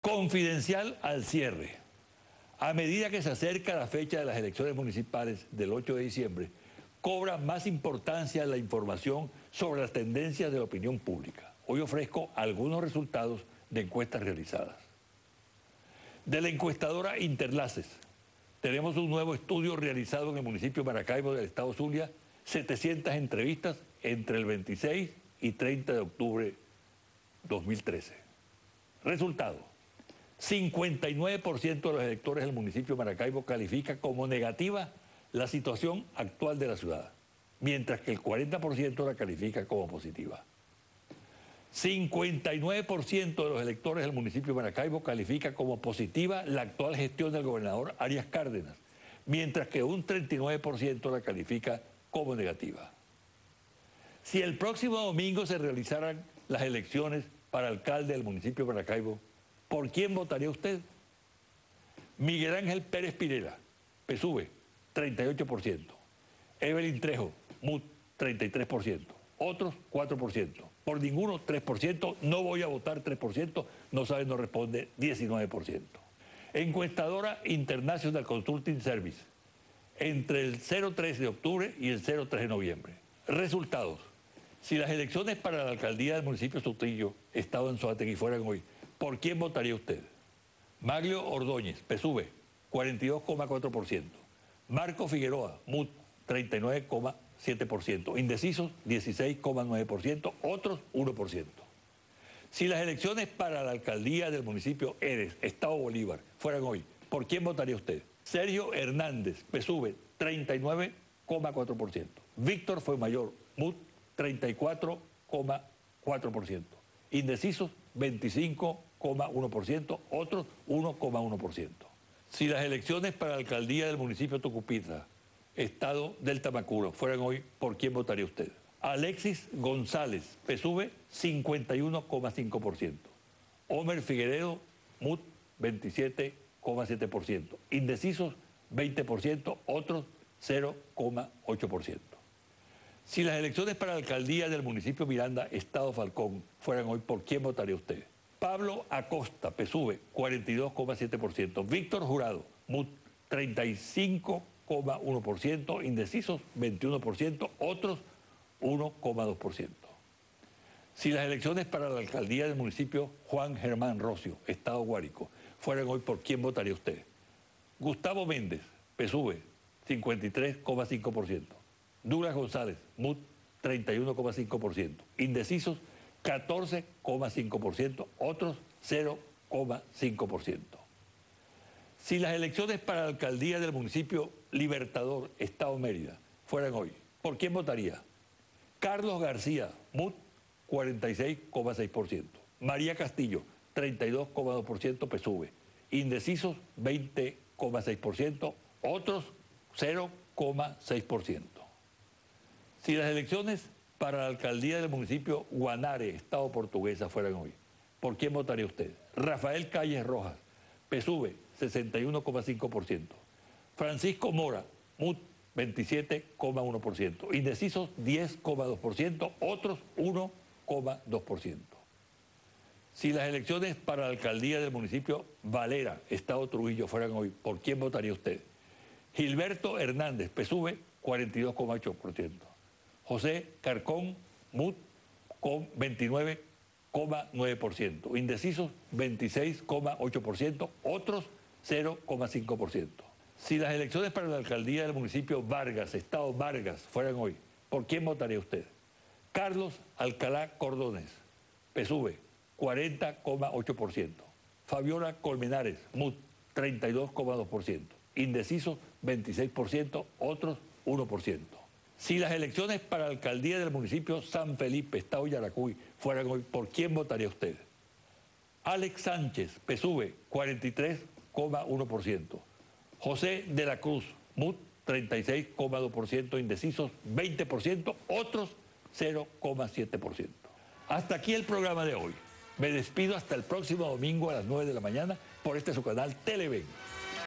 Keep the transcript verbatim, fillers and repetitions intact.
Confidencial al cierre. A medida que se acerca la fecha de las elecciones municipales del ocho de diciembre, cobra más importancia la información sobre las tendencias de la opinión pública. Hoy ofrezco algunos resultados de encuestas realizadas. De la encuestadora Interlaces, tenemos un nuevo estudio realizado en el municipio de Maracaibo del estado Zulia, setecientas entrevistas entre el veintiséis y treinta de octubre de dos mil trece. Resultado: cincuenta y nueve por ciento de los electores del municipio de Maracaibo califica como negativa la situación actual de la ciudad, mientras que el cuarenta por ciento la califica como positiva. cincuenta y nueve por ciento de los electores del municipio de Maracaibo califica como positiva la actual gestión del gobernador Arias Cárdenas, mientras que un treinta y nueve por ciento la califica como negativa. Si el próximo domingo se realizaran las elecciones para alcalde del municipio de Maracaibo, ¿por quién votaría usted? Miguel Ángel Pérez Pirela, P S U V, treinta y ocho por ciento. Evelyn Trejo, M U T, treinta y tres por ciento. Otros, cuatro por ciento. Por ninguno, tres por ciento. No voy a votar, tres por ciento. No sabe, no responde, diecinueve por ciento. Encuestadora International Consulting Service, entre el cero tres de octubre y el cero tres de noviembre. Resultados: si las elecciones para la alcaldía del municipio de Sotillo, estado en Anzoátegui, fueran hoy, ¿por quién votaría usted? Maglio Ordóñez, P S U V, cuarenta y dos coma cuatro por ciento. Marco Figueroa, M U T, treinta y nueve coma siete por ciento. Indecisos, dieciséis coma nueve por ciento. Otros, uno por ciento. Si las elecciones para la alcaldía del municipio Eres, estado Bolívar, fueran hoy, ¿por quién votaría usted? Sergio Hernández, P S U V, treinta y nueve coma cuatro por ciento. Víctor Fuenmayor, M U T, treinta y cuatro coma cuatro por ciento. Indecisos, veinticinco coma uno por ciento. Otros, uno coma uno por ciento. Si las elecciones para la alcaldía del municipio de Tucupita, estado del Tamacuro, fueran hoy, ¿por quién votaría usted? Alexis González, P S U V, cincuenta y uno coma cinco por ciento. Homer Figueredo, M U T, veintisiete coma siete por ciento. Indecisos, veinte por ciento. Otros, cero coma ocho por ciento. Si las elecciones para la alcaldía del municipio Miranda, estado Falcón, fueran hoy, ¿por quién votaría usted? Pablo Acosta, P S U V, cuarenta y dos coma siete por ciento. Víctor Jurado, M U T, treinta y cinco coma uno por ciento. Indecisos, veintiuno por ciento. Otros, uno coma dos por ciento. Si las elecciones para la alcaldía del municipio Juan Germán Rocio, estado Guárico, fueran hoy, ¿por quién votaría usted? Gustavo Méndez, P S U V, cincuenta y tres coma cinco por ciento. Douglas González, M U T, treinta y uno coma cinco por ciento. Indecisos, catorce coma cinco por ciento. Otros, cero coma cinco por ciento. Si las elecciones para la alcaldía del municipio Libertador, estado Mérida, fueran hoy, ¿por quién votaría? Carlos García, M U T, cuarenta y seis coma seis por ciento. María Castillo, treinta y dos coma dos por ciento, P S U V. Indecisos, veinte coma seis por ciento. Otros, cero coma seis por ciento. Si las elecciones para la alcaldía del municipio Guanare, estado Portuguesa, fueran hoy, ¿por quién votaría usted? Rafael Calles Rojas, P S U V, sesenta y uno coma cinco por ciento. Francisco Mora, M U T, veintisiete coma uno por ciento. Indecisos, diez coma dos por ciento. Otros, uno coma dos por ciento. Si las elecciones para la alcaldía del municipio Valera, estado Trujillo, fueran hoy, ¿por quién votaría usted? Gilberto Hernández, P S U V, cuarenta y dos coma ocho por ciento. José Carcón, M U T, con veintinueve coma nueve por ciento. Indecisos, veintiséis coma ocho por ciento. Otros, cero coma cinco por ciento. Si las elecciones para la alcaldía del municipio Vargas, estado Vargas, fueran hoy, ¿por quién votaría usted? Carlos Alcalá Cordones, P S U V, cuarenta coma ocho por ciento. Fabiola Colmenares, M U T, treinta y dos coma dos por ciento. Indecisos, veintiséis por ciento. Otros, uno por ciento. Si las elecciones para la alcaldía del municipio San Felipe, estado Yaracuy, fueran hoy, ¿por quién votaría usted? Alex Sánchez, P S U V, cuarenta y tres coma uno por ciento. José de la Cruz, M U T, treinta y seis coma dos por ciento. Indecisos, veinte por ciento. Otros, cero coma siete por ciento. Hasta aquí el programa de hoy. Me despido hasta el próximo domingo a las nueve de la mañana por este su canal Televen.